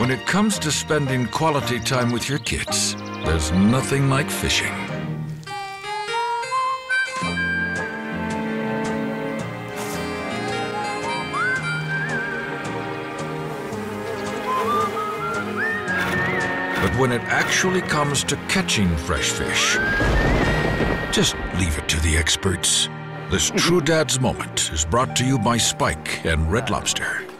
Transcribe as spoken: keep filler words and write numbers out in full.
When it comes to spending quality time with your kids, there's nothing like fishing. But when it actually comes to catching fresh fish, just leave it to the experts. This True Dad's Moment is brought to you by Spike and Red Lobster.